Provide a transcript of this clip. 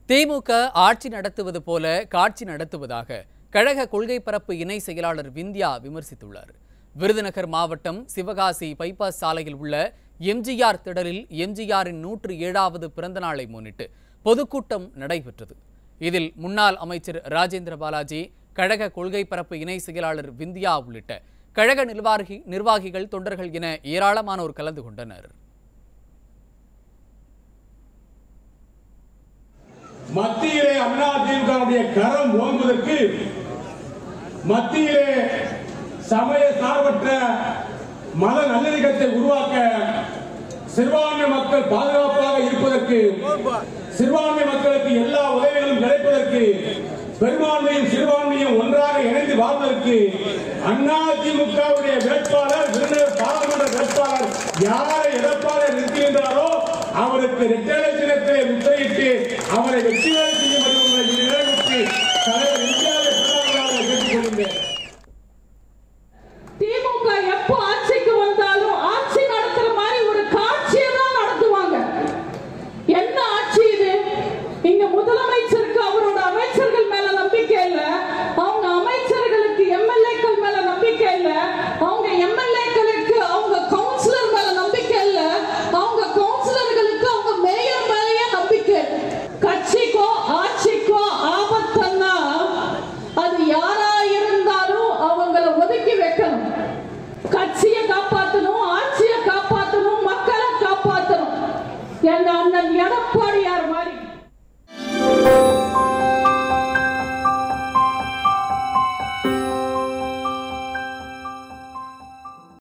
திமுக ஆட்சி நடத்துவது போல காட்சி நடத்துவதாக கழக கொள்கை பரப்பு இணை செயலாளர் விந்தியா விமர்சித்துள்ளார். விருதுநகர் மாவட்டம் சிவகாசி பைபாஸ் சாலையில் உள்ள எம்ஜிஆர் திடலில் எம்ஜிஆரின் 107வது பிறந்த நாளை முன்னிட்டு பொதுக்கூட்டம் நடைபெற்றது. இதில் முன்னாள் அமைச்சர் ராஜேந்திர பாலாஜி, கழக கொள்கை பரப்பு இணை செயலாளர் விந்தியா உள்ளிட்ட கழக நிர்வாகிகள், தொண்டர்கள் என ஏராளமானோர் கலந்து கொண்டனர். மத்தியிலே அதிமுக கரம் ஓங்குவதற்கு, மத்தியிலே சமய சார்பற்ற மத நல்லிணக்கத்தை உருவாக்க, சிறுபான்மை மக்கள் பாதுகாப்பாக இருப்பதற்கு, சிறுபான்மை மக்களுக்கு எல்லா உதவிகளும் கிடைப்பதற்கு, பெரும்பான்மையும் சிறுபான்மையும் ஒன்றாக இணைந்து வாழ்வதற்கு அதிமுகவுடைய வேட்பாளர், விருதுநகர் பாராளுமன்ற வேட்பாளர் யாரை எடப்பாளர் நிறுத்துகின்றாரோ அவருக்கு இரட்டை சின்னத்திலே முத்திரையிட்டு அவரை வெற்றி செய்ய வேண்டும். திமுக எப்போ ஆட்சிக்கு வந்தாலும் ஆட்சி நடத்துற மாதிரி ஒரு காட்சியை தான் நடத்துவாங்க. என்ன ஆட்சி இது? இங்க முதலமைச்சருக்கு அவரோட அமைச்சர்கள் மேல நம்பிக்கை இல்ல, அவங்க அமைச்சர்களுக்கு எம்எல்ஏக்கள் மேல நம்பிக்கை இல்ல, அவங்க எம்எல்ஏக்களுக்கு அவங்க கவுன்சிலர் மேல நம்பிக்கை இல்ல, அவங்க கவுன்சிலர்களுக்கு அவங்க மேயர் மேலேயே நம்பிக்கை. கட்சிக்கோ ஆட்சிக்கோ ஆபத்துன்னா அது யாரா இருந்தாலும் அவங்களை ஒதுக்கி வைக்கணும். கட்சியை காப்பாற்றணும், ஆட்சியை காப்பாற்றணும், மக்களை காப்பாற்றணும். எங்க அண்ணன் எடப்பாடி